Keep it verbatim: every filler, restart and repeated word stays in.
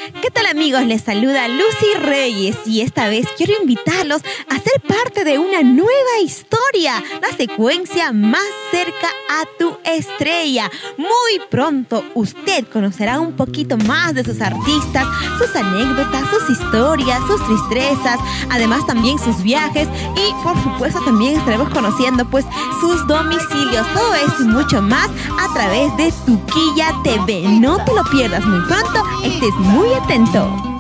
¿Qué tal amigos? Les saluda Lucy Reyes y esta vez quiero invitarlos a ser parte de una nueva historia, la secuencia Más cerca a tu estrella. Muy pronto usted conocerá un poquito más de sus artistas, sus anécdotas, sus historias, sus tristezas, además también sus viajes y por supuesto también estaremos conociendo pues sus domicilios. Todo esto y mucho más a través de Tuquilla T V. No te lo pierdas muy pronto, estés muy atento.